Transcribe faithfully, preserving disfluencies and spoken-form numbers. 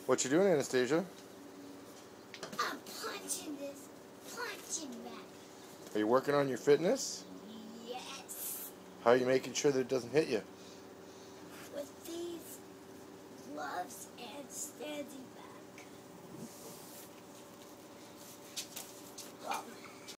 What you doing, Anastasia? I'm punching this punching bag. Are you working on your fitness? Yes. How are you making sure that it doesn't hit you? With these gloves and standing